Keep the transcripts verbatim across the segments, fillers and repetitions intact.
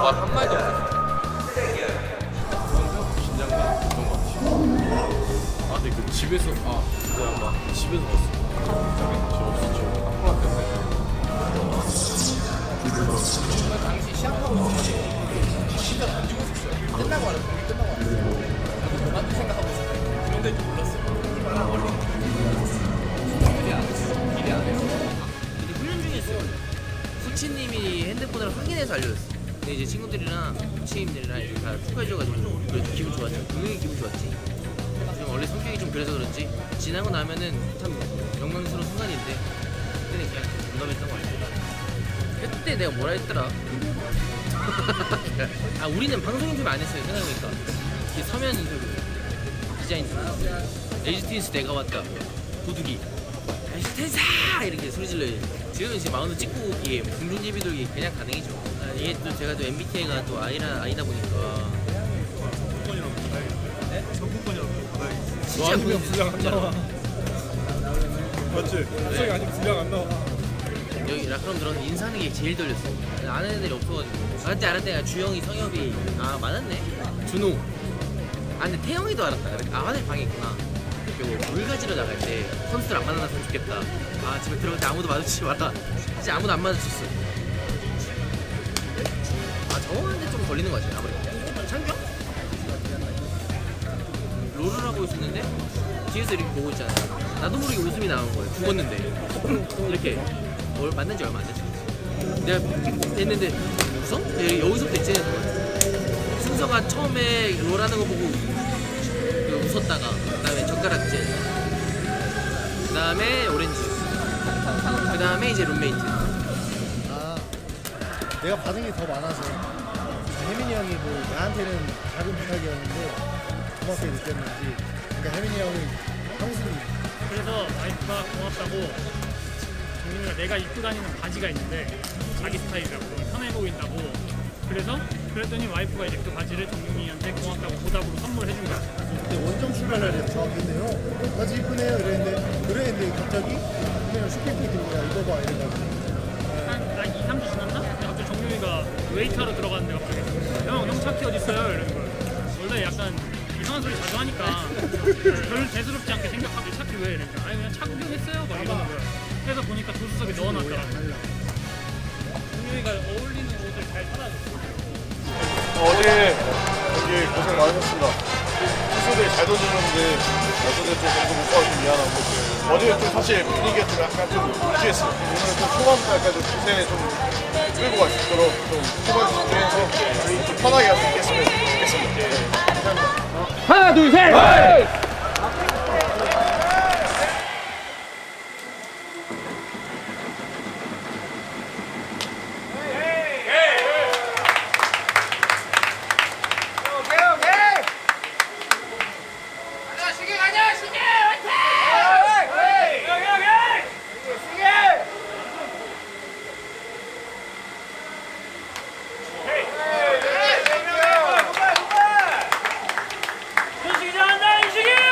말 한마디도 없어. 긴장감? 그런 거 같아. 아 근데 그 집에서 아 그거 막 집에서 봤어. 저 없었죠. 코로나 때문에. 당시 시합하고 있었지. 진짜 던지고 있었어요. 끝나고 와요. 경기 끝나고 와요. 그만둔 생각하고 있었어요. 그런 데줄 몰랐어요. 얼마나 멀리. 기대 안 했어. 기대 안 했어. 근데 훈련 중이었어요. 코치님이 핸드폰을 확인해서 알려줬어. 근데 이제 친구들이랑 코치님들이랑 이렇게 다 축하해줘가지고 그래도 기분 좋았죠. 분명히 기분 좋았지. 지금 원래 성격이 좀 그래서 그렇지 지나고 나면은 참 영광스러운 순간인데 그때는 그냥 공감했던 거 같아. 그때 내가 뭐라 했더라? 아 우리는 방송 인터뷰 안 했어요. 생각해보니까 이게 서면 인터뷰 디자인 에이지티에스 내가 왔다 도둑이 에이지티에스 이렇게 소리 질러요. 지금은 이제 마운드 찍고 오기에 공중제비 돌기 그냥 가능이죠. 아, 이게 또 제가 또 엠비티아이가 또 아이라 아니다 보니까 진짜 아니면 분량 안 나와. 맞지? 수석이 아니면 분량 안 나와. 여기 라크롬 들어서 인사하는 게 제일 떨렸어. 아는 애들이 없어가지고. 알았대 알았대. 주영이, 성엽이. 아 많았네. 준호. 아 근데 태영이도 알았다. 아 하늘 방에 있구나. 그리고 물 가지러 나갈 때 선수들 안 만나놨으면 좋겠다. 아 집에 들어갈 때 아무도 마주치지 마라. 진짜 아무도 안 마주쳤어. 아 정원한테 좀 걸리는 거 같아. 아무래도. 창경? 롤을 하고 있었는데 뒤에서 이렇게 보고 있잖아. 나도 모르게 웃음이 나온 거예요. 죽었는데 이렇게 뭘 만난 지 얼마 안 됐어. 내가 됐는데 웃어? 여기서부터 이제 순서가 처음에 롤하는 거 보고 그 웃었다가 그 다음에 젓가락질 그 다음에 오렌지 그 다음에 이제 룸메이트. 아 내가 받은 게 더 많아서 혜민이 형이 뭐 나한테는 작은 부탁이었는데 고맙게 느꼈는지 그러니까 혜민이 형이 형수님 그래서 와이프가 고맙다고 정민이가 내가 입고 다니는 바지가 있는데 자기 스타일이라고 편해 보인다고 그래서 그랬더니 와이프가 이제 그 바지를 정민이한테 고맙다고 보답으로 선물해준 거야. 근데 원정 출발을 정확했네요. 바지 이쁘네요 이랬는데 그래 했는데 갑자기 그냥 쇼핑백 들고 야 이거 봐 이래가지고 한, 한 이, 삼 주 지났나? 근데 갑자기 정민이가 웨이트하러 들어갔는데 갑자기 형, 형 차키 어딨어요? 이러는 거야. 원래 약간 이상한 소리 자주 하니까 별 대수롭지 않게 생각하고 차키 왜 이러니까 아니 그냥 차 구경했어요? 막 이러는 거야. 그래서 보니까 조수석에 넣어놨더라고. 정민이가 어울리는 옷을 잘 찾아줬어. 어제 여기 고생 많으셨습니다. 투수들이 잘 던지는데 어제도 좀 점수 못 가서 좀 미안하고 어제 좀 사실 분위기가 좀 약간 좀 유지했어요. 오늘 좀 초반부터 좀 기세 좀 끌고 갈 수 있도록 좀 초반에 집중해서 저희 좀 편하게 할 수 있겠으면 좋겠습니다. 네, 감사합니다. 하나 둘 셋! 현식이 잘한다, 현식이!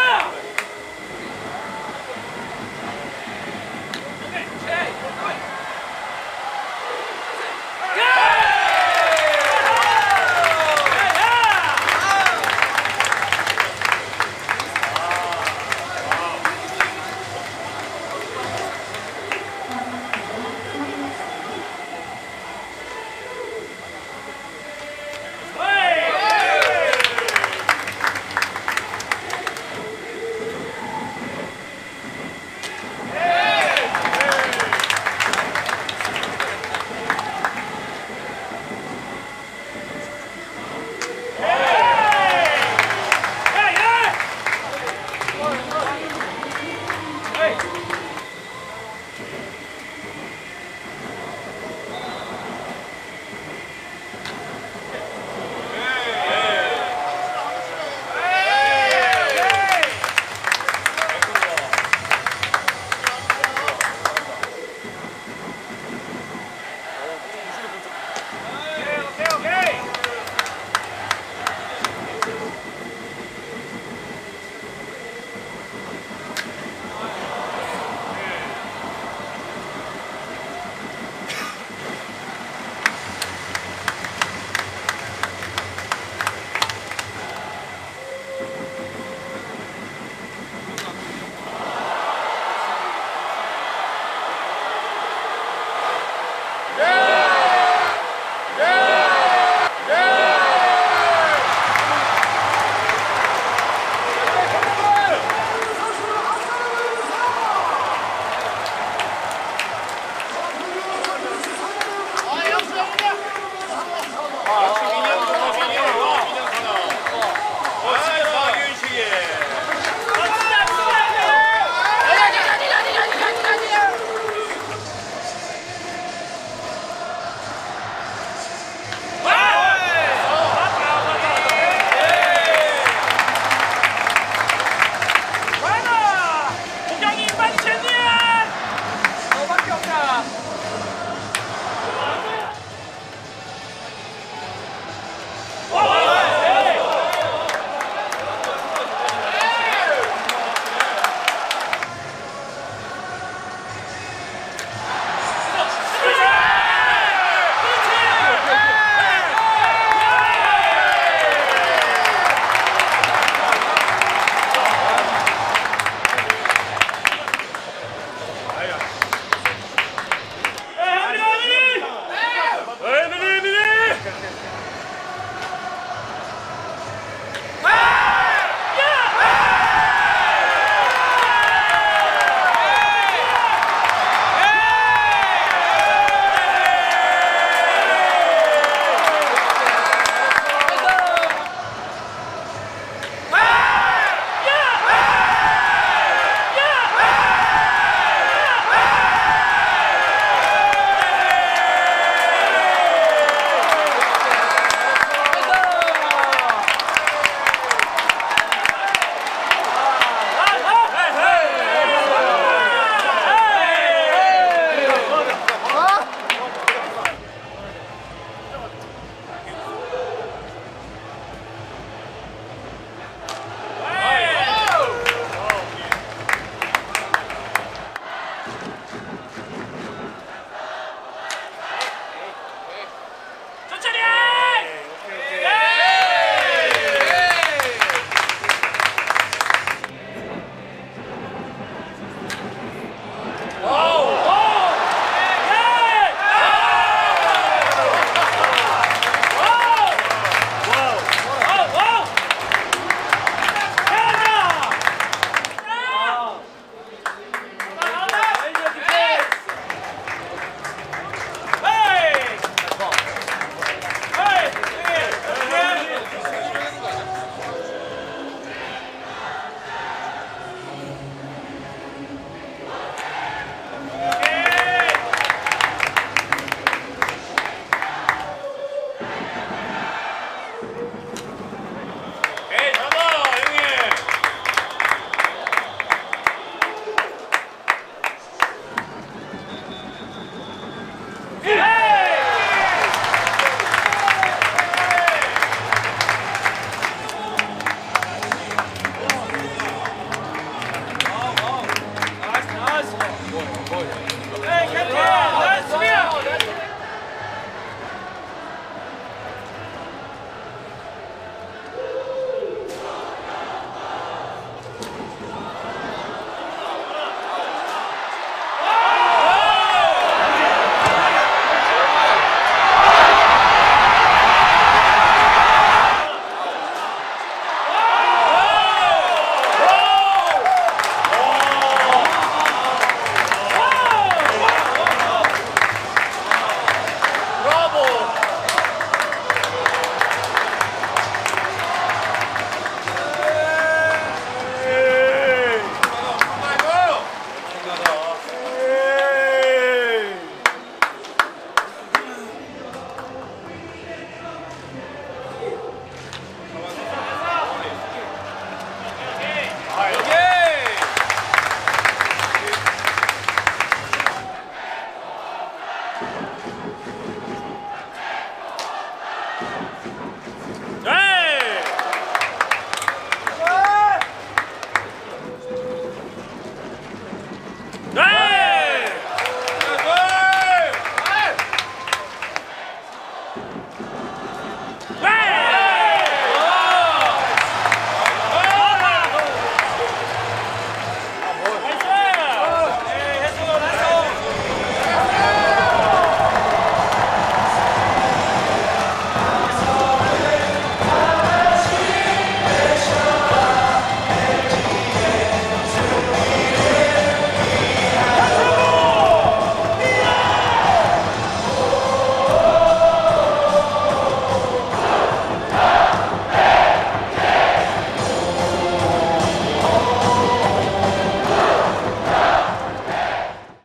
네!